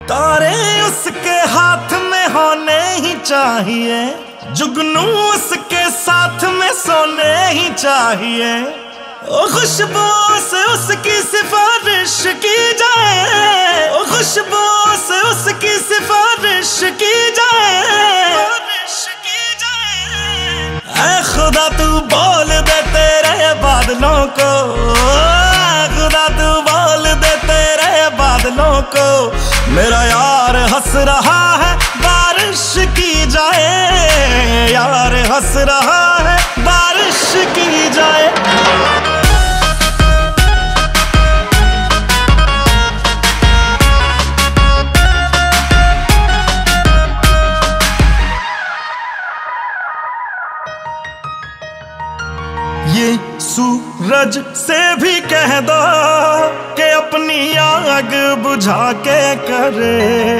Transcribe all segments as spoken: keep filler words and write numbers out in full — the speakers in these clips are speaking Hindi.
तारे उसके हाथ में होने ही चाहिए, जुगनू उसके साथ में सोने ही चाहिए। ओ खुशबू से उसकी सिफारिश की जाए, ओ खुशबू से उसकी सिफारिश की जाए। ऐ खुदा तू बोल दे तेरे बादलों को, खुदा तू बोल दे तेरे बादलों को, मेरा यार हंस रहा है बारिश की जाए, यार हंस रहा है बारिश की जाए। ये सूरज से भी कह दो कि अपनी आग बुझा के करे,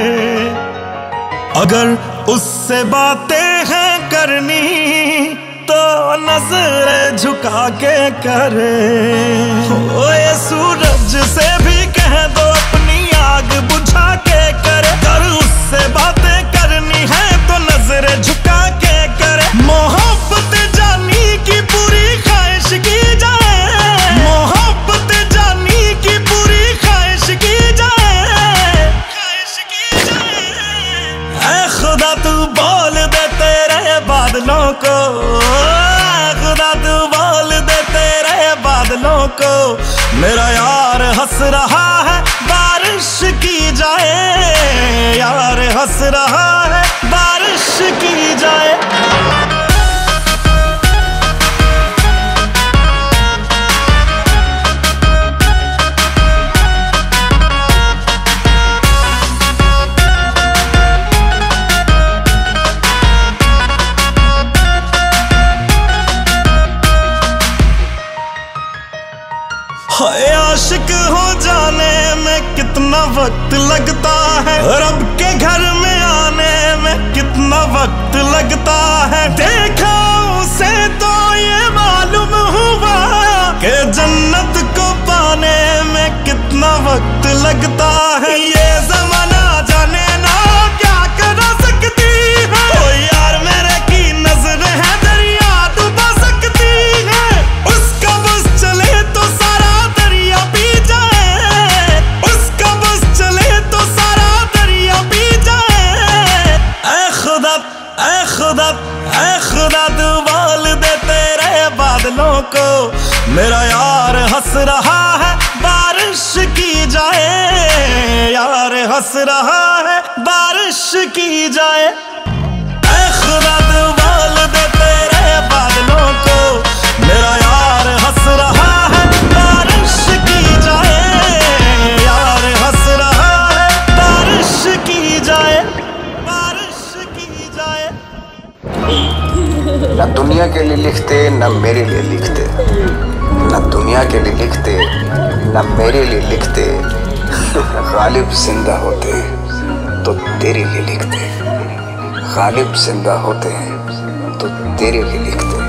अगर उससे बातें हैं करनी तो नजर झुका के करे। ओ ये सूरज से भी कह दो अपनी आग बुझा के करे, अगर उससे बातें करनी है तो नजर झुका के करे। मोहब्बत जानी की पूरी ख्वाहिश की जाए, मोहब्बत जानी की पूरी ख्वाहिश की जाए, ख्वाहिश की जाए। ऐ खुदा तू बोल दे तेरे बादलों को, खुदा तू बोल दे तेरे बादलों को, मेरा यार हंस रहा है बारिश की जाए, यार हंस रहा है बारिश की जाए। हाय आशिक हो जाने में कितना वक्त लगता है, रब के घर में आने में कितना वक्त लगता है। देखा उसे तो ये मालूम हुआ कि जन्नत को पाने में कितना वक्त लगता है। ये जमाना जाने ना क्या करा सकती है, ओ यार मेरे की नजर है दरिया डुबा सकती है। उसका बस चले तो सारा दरिया पी जाए, उसका बस चले तो सारा दरिया पी जाए। ऐ खुदा ऐ खुदा ऐ खुदा तू बोल दे तेरे बादलों को, मेरा यार हंस रहा है बारिश की जाए, यार हंस रहा है बारिश की जाए। ऐ खुदा तू बोल दे तेरे बादलों को, मेरा यार हंस रहा है बारिश की जाए, यार हंस रहा है बारिश की जाए, बारिश की जाए। न दुनिया के लिए लिखते न मेरे लिए लिखते, न दुनिया के लिए लिखते न मेरे लिए लिखते, गालिब जिंदा होते तो तेरे लिए लिखते, गालिब जिंदा होते हैं तो तेरे लिए लिखते।